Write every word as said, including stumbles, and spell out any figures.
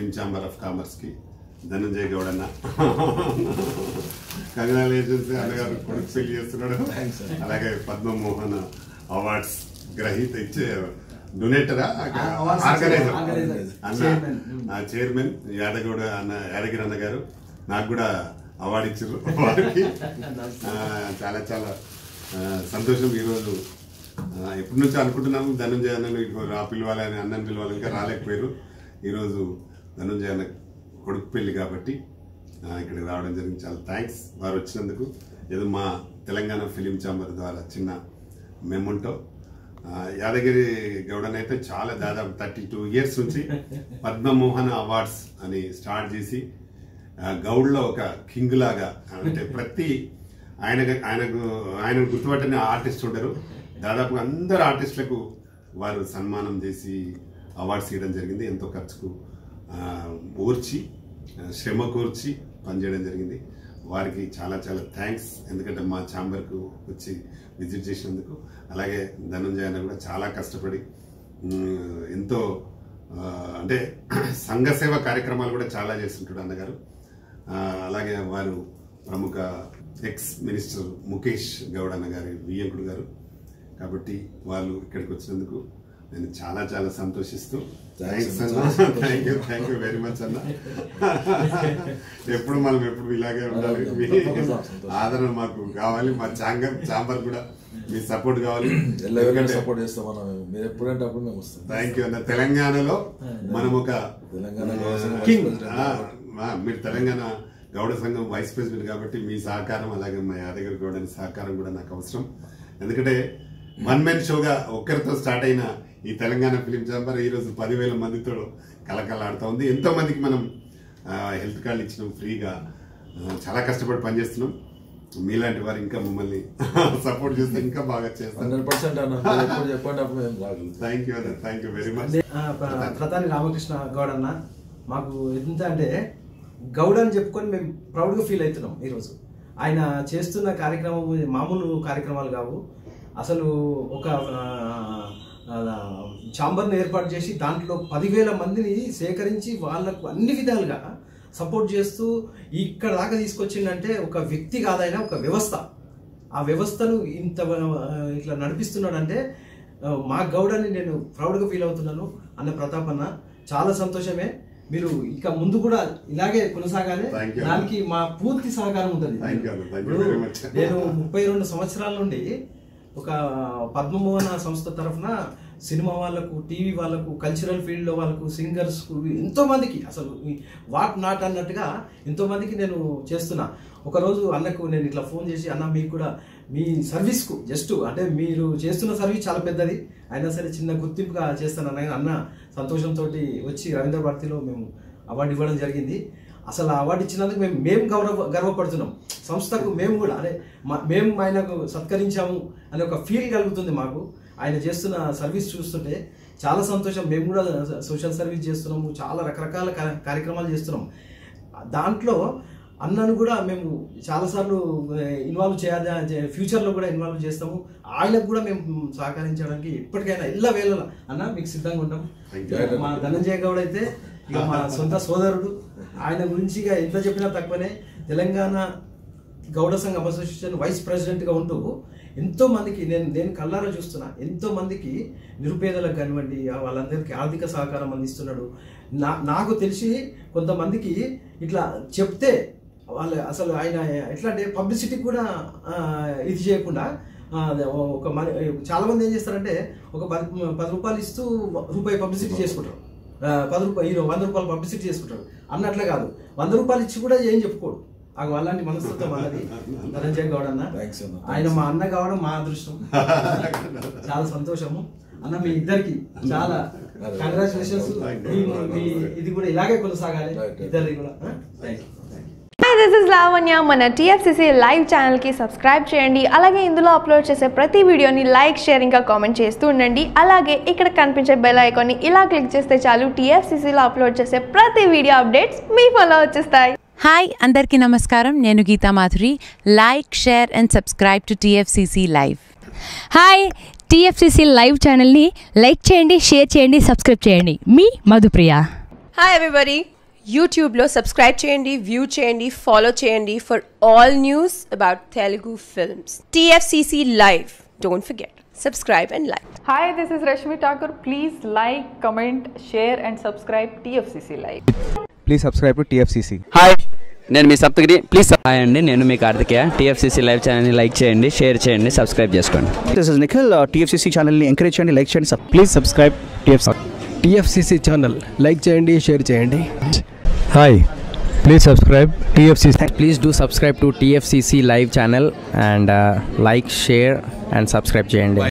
Film chamber of కామర్స్కి ధనంజయ్ గౌడ్ అన్న congratulations అన్నగారు కొడుకు పెళ్లి చేస్తున్నాడు. అలాగే పద్మమోహన్ అవార్డ్స్ గ్రహీత ఇచ్చే డొనేటరా ఆర్గనైజర్ అన్న చైర్మన్ యాదగౌడ అన్న యాదగిరి అన్న గారు నాకు కూడా అవార్డు ఇచ్చారు. వారికి చాలా చాలా సంతోషం. ఈరోజు ఎప్పటి నుంచో అనుకుంటున్నాము ధనంజయ అన్నను రా పిలవాలని అన్నని పిలవాలి, ఇంకా రాలేకపోయారు. ఈరోజు ధనంజయ అన్న కొడుకు పెళ్లి కాబట్టి ఇక్కడికి రావడం జరిగింది. చాలా థ్యాంక్స్ వారు వచ్చినందుకు. ఏదో మా తెలంగాణ ఫిలిం ఛాంబర్ ద్వారా చిన్న మెమోంటో. యాదగిరి గౌడన్ అయితే చాలా దాదాపు థర్టీ టూ ఇయర్స్ నుంచి పద్మమోహన్ అవార్డ్స్ అని స్టార్ట్ చేసి గౌడ్లో ఒక కింగ్ లాగా, అంటే ప్రతి ఆయన ఆయనకు ఆయన గుర్తుపట్టిన ఆర్టిస్ట్ ఉంటారు. దాదాపు అందరు ఆర్టిస్టులకు వారు సన్మానం చేసి అవార్డ్స్ ఇవ్వడం జరిగింది. ఎంతో ఖర్చుకు ఊర్చి శ్రమ కూర్చి పనిచేయడం జరిగింది. వారికి చాలా చాలా థ్యాంక్స్, ఎందుకంటే మా ఛాంబర్కు వచ్చి విజిట్ చేసినందుకు. అలాగే ధనంజయ అన్న కూడా చాలా కష్టపడి ఎంతో అంటే సంఘ సేవ కార్యక్రమాలు కూడా చాలా చేస్తుంటాడు అన్నగారు. అలాగే వారు ప్రముఖ ఎక్స్ మినిస్టర్ ముఖేష్ గౌడ్ అన్న గారి వియ్యంకుడు గారు. కాబట్టి వాళ్ళు ఇక్కడికి వచ్చినందుకు నేను చాలా చాలా సంతోషిస్తూ థ్యాంక్స్ అన్న. Thank you thank you very much అన్న. ఎప్పుడు మనం ఎప్పుడు ఇలాగే ఉండాలి. మీ ఆదరణ మాకు కావాలి. మా ఛాంబర్ ఛాంబర్ కూడా మీ సపోర్ట్ కావాలి. సపోర్ట్ చేస్తాం మీరు ఎప్పుడంటే అప్పుడు మేము వస్తాం. థ్యాంక్ యూ అన్న. తెలంగాణలో మనం ఒక తెలంగాణ మీరు తెలంగాణ గౌడ సంఘం వైస్ ప్రెసిడెంట్ కాబట్టి మీ సహకారం, అలాగే మా యాదగిరి గౌడ సహకారం కూడా నాకు అవసరం. ఎందుకంటే వన్ మెన్ షోగా ఒక్కరితో స్టార్ట్ అయిన ఈ తెలంగాణ ఫిలిం ఛాంబర్ ఈరోజు పదివేల మందితో కలకలాడుతూ ఉంది. ఎంతో మందికి మనం హెల్త్ కార్డులు ఇచ్చినాం ఫ్రీగా. చాలా కష్టపడి పనిచేస్తున్నాం. మీలాంటి వారు ఇంకా మమ్మల్ని సపోర్ట్ చేస్తే ఇంకా బాగా చేస్తాం. థ్యాంక్ యూ అన్న. Thank you very much. ప్రధాని రామకృష్ణ గౌడ్ అన్న మాకు ఎంత అంటే గౌడ్ అని చెప్పుకొని మేము ప్రౌడ్గా ఫీల్ అవుతున్నాం. ఈరోజు ఆయన చేస్తున్న కార్యక్రమం మామూలు కార్యక్రమాలు కావు. అసలు ఒక ఛాంబర్ని ఏర్పాటు చేసి దాంట్లో పదివేల మందిని సేకరించి వాళ్ళకు అన్ని విధాలుగా సపోర్ట్ చేస్తూ ఇక్కడ దాకా తీసుకొచ్చిందంటే ఒక వ్యక్తి కాదైనా ఒక వ్యవస్థ. ఆ వ్యవస్థను ఇంత ఇట్లా నడిపిస్తున్నాడంటే మా గౌడని నేను ప్రౌడ్గా ఫీల్ అవుతున్నాను. అన్న ప్రతాప్ అన్న చాలా సంతోషమే. మీరు ఇక ముందు కూడా ఇలాగే కొనసాగాలి. దానికి మా పూర్తి సహకారం ఉంటుంది. నేను ముప్పై రెండు సంవత్సరాల నుండి ఒక పద్మమోహన సంస్థ తరఫున సినిమా వాళ్ళకు, టీవీ వాళ్ళకు, కల్చరల్ ఫీల్డ్లో వాళ్ళకు, సింగర్స్కు ఎంతో మందికి అసలు వాట్ నాట్ అన్నట్టుగా ఎంతో మందికి నేను చేస్తున్నా. ఒకరోజు అన్నకు నేను ఇట్లా ఫోన్ చేసి, అన్న మీకు కూడా మీ సర్వీస్కు జస్ట్ అంటే మీరు చేస్తున్న సర్వీస్ చాలా పెద్దది, అయినా సరే చిన్న గుర్తింపుగా చేస్తాను అన్న. అన్న సంతోషంతో వచ్చి రవీంద్ర భారతిలో మేము అవార్డు ఇవ్వడం జరిగింది. అసలు ఆ అవార్డు ఇచ్చినందుకు మేము మేము గౌరవ గర్వపడుతున్నాం. సంస్థకు మేము కూడా అదే మేము ఆయనకు సత్కరించాము అనే ఒక ఫీల్ కలుగుతుంది మాకు. ఆయన చేస్తున్న సర్వీస్ చూస్తుంటే చాలా సంతోషం. మేము కూడా సోషల్ సర్వీస్ చేస్తున్నాము, చాలా రకరకాల కార్యక్రమాలు చేస్తున్నాం. దాంట్లో అన్నను కూడా మేము చాలాసార్లు ఇన్వాల్వ్ చేయాలి, ఫ్యూచర్లో కూడా ఇన్వాల్వ్ చేస్తాము. ఆయనకు కూడా మేము సహకరించడానికి ఎప్పటికైనా ఎల్ల వేళలా అన్న మీకు సిద్ధంగా ఉంటాం. మా ధనంజయ గౌడ్ అయితే ఇక మా సొంత సోదరుడు. ఆయన గురించి ఇక ఎంత చెప్పినా తక్కువనే. తెలంగాణ గౌడ సంఘం అసోసియేషన్ వైస్ ప్రెసిడెంట్గా ఉంటూ ఎంతో మందికి నేను నేను కళ్ళారా చూస్తున్నా, ఎంతో మందికి నిరుపేదలకు కానివ్వండి వాళ్ళందరికీ ఆర్థిక సహకారం అందిస్తున్నాడు. నా నాకు తెలిసి కొంతమందికి ఇట్లా చెప్తే వాళ్ళు అసలు ఆయన ఎట్లా అంటే పబ్లిసిటీకి కూడా ఇది చేయకుండా ఒక మన చాలా మంది ఏం చేస్తారంటే ఒక పది పది రూపాయలు ఇస్తూ రూపాయి పబ్లిసిటీ చేసుకుంటారు, పది రూపాయలు హీరో వంద రూపాయలు పబ్లిసిటీ చేసుకుంటారు. అన్నట్లే కాదు, వంద రూపాయలు ఇచ్చి కూడా ఏం చెప్పుకోడు. అలాంటి మనస్తత్వం అన్నది ధనంజయ గౌడ్ అన్న. ఆయన మా అన్న కావడం మా అదృష్టం. చాలా సంతోషము అన్న. మీ ఇద్దరికి చాలా కంగ్రాచులేషన్స్. ఇది కూడా ఇలాగే కొనసాగాలి ఇద్దరికి కూడా. Hi, this is Lavanya. మన T F C C live ఛానల్కి సబ్స్క్రైబ్ చేయండి. అలాగే ఇందులో అప్లోడ్ చేసే ప్రతి వీడియోని లైక్, షేర్ ఇంకా కామెంట్ చేస్తూ ఉండండి. అలాగే ఇక్కడ కనిపించే బెల్ ఐకాన్ని ఇలా క్లిక్ చేస్తే చాలు T F C C లో అప్లోడ్ చేసే ప్రతి వీడియో అప్డేట్స్ మీ ఫోన్లో వచ్చేస్తాయి. హాయ్, అందరికీ నమస్కారం. నేను Geetha Madhuri. Like, share and subscribe to T F C C live. Hi, T F C C live ఛానల్ని లైక్ చేయండి, షేర్ చేయండి, సబ్స్క్రైబ్ చేయండి. మీ మధుప్రియ. హాయ్ ఎవ్రీబడి, యూట్యూబ్లో సబ్స్క్రైబ్ చేయండి, వ్యూ చేయండి, ఫాలో చేయండి for all news about Telugu films. T F C C Live. Don't forget, subscribe and like. Hi, this is Rashmi Thakur. Please like, comment, share and subscribe T F C C Live. Please subscribe to T F C C. Hi, నేను మీ Saptagiri. Please hi అండి, నేను మీ Karthikeya. TFCC live ఛానల్ని like చేయండి, share చేయండి, subscribe చేసుకోండి. This is Nikhil. TFCC ఛానల్ని ఎంకరేజ్ చేయండి, లైక్ చేయండి. Please subscribe T F C C. T F C C channel like చేయండి, షేర్ చేయండి. Hi, please subscribe T F C C. Please do subscribe to T F C C live channel and uh, like, share and subscribe చేయండి.